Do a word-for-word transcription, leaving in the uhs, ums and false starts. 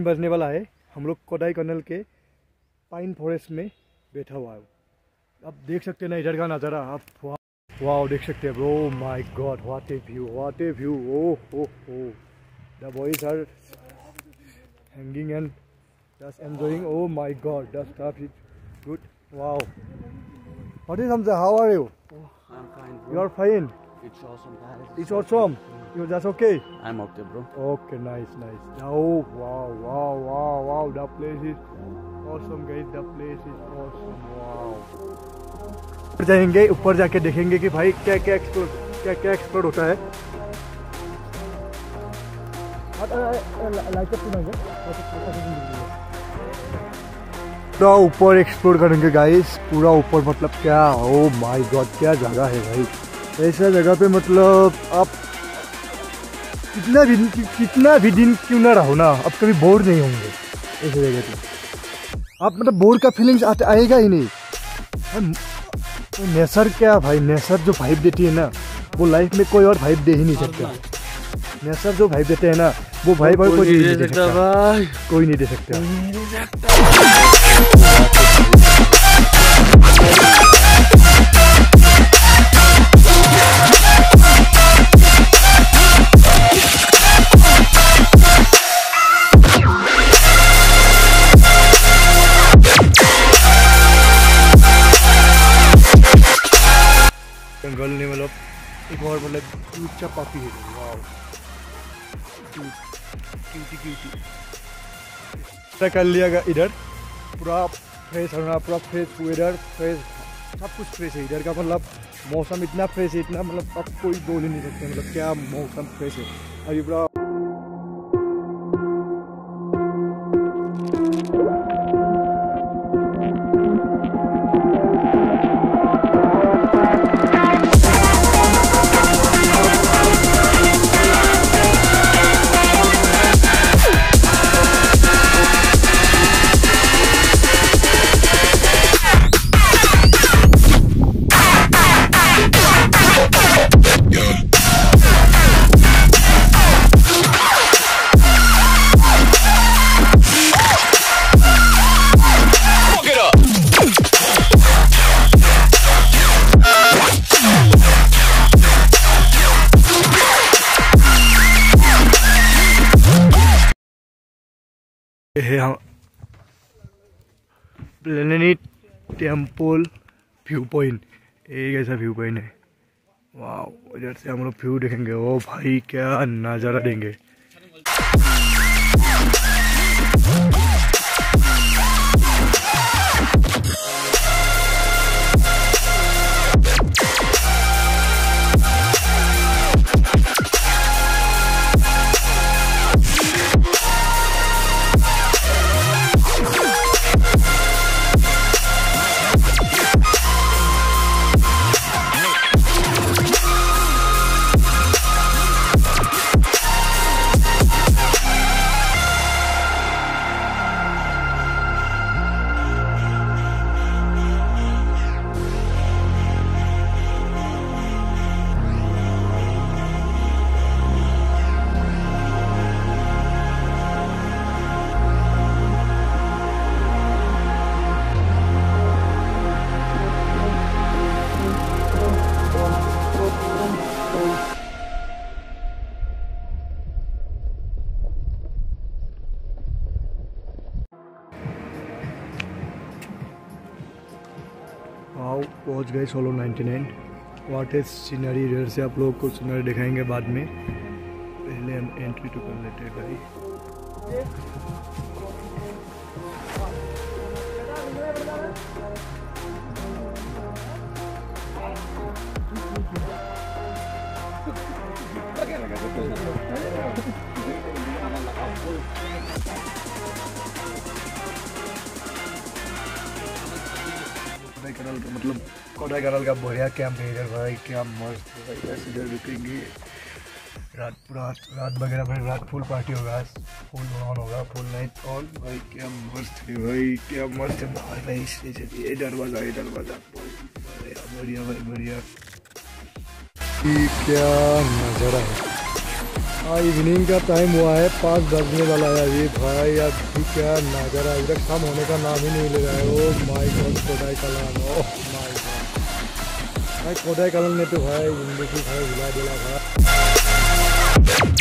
बजने वाला है। हम लोग कोडाईकनाल के पाइन फॉरेस्ट में बैठा हुआ है। आप देख सकते हैं ना इधर का नज़ारा। आप वाओ देख सकते हैं bro. My God what a view, what a view. Oh हो हो the boys are hanging and just enjoying. Oh my God the stuff is good. Wow what is Hamza, how are you? Oh, I'm fine, bro. You are fine. It's awesome, guys. It's awesome. You're just okay? I'm okay, bro. Okay, nice, nice. Oh, wow, wow, wow, wow. The place is awesome, guys. The place is awesome. Wow. ऊपर जाएंगे, ऊपर जाके देखेंगे कि भाई क्या क्या explore क्या क्या एक्सप्लोर होता है। पूरा ऊपर एक्सप्लोर करेंगे गाइस, पूरा ऊपर। मतलब क्या, ओ माय गॉड क्या जगह है भाई। ऐसा जगह पे मतलब आप कितना भी कितना भी दिन क्यों ना रहो ना, आप कभी बोर नहीं होंगे ऐसे जगह पे। आप मतलब बोर का फीलिंग्स आएगा ही नहीं। तो नेचर क्या भाई, नेचर जो वाइब देती है ना वो लाइफ में कोई और वाइब दे ही नहीं सकता। नेचर जो वाइब देते हैं ना वो वाइब और कोई नहीं दे सकता भाई, कोई नहीं दे सकता। जंगल ने मतलब एक और मतलब ऊंचा पापी है। वाओ क्यूटी क्यूटी कर लिया गया इधर। पूरा फ्रेश होना, पूरा फ्रेश वेदर, फ्रेश सब कुछ फ्रेश है इधर का। मतलब मौसम इतना फ्रेश है, इतना मतलब आप कोई बोल ही नहीं सकते मतलब क्या मौसम फ्रेश है अभी पूरा। है प्लेनेट टेम्पल व्यू पॉइंट। एक ऐसा व्यू पॉइंट है। वाह इधर से हम लोग व्यू देखेंगे। ओ भाई क्या नज़ारा देंगे। वाओ पहुँच गए solo ninety nine. What is scenery. इधर से आप लोगों को सीनरी दिखाएंगे बाद में। पहले हम एंट्री तो कर लेते हैं भाई। कोडाईकनाल का मतलब कोडाईकनाल का बढ़िया कैंप है इधर भाई। क्या मस्त है भाई। इधर रुकेंगे रात रात रात वगैरह भाई। रात फुल पार्टी होगा, फुल ऑन होगा, फुल नाइट ऑन भाई। क्या मस्त है भाई, क्या मस्त है भाई। भाई इसलिए चलिए दरवाजा है दरवाजा। बढ़िया भाई बढ़िया। क्या नज़ारा है। हाँ इवनिंग का टाइम हुआ है, पाँच बजने वाला है अभी भाई। अभी क्या नज़ारा, अभी तक शाम होने का नाम ही नहीं ले रहा है। Oh my God Kodaikanal, oh my God भाई कोडाईकनाल ने तो भाई जिंदगी भाई हिला दिला भाई।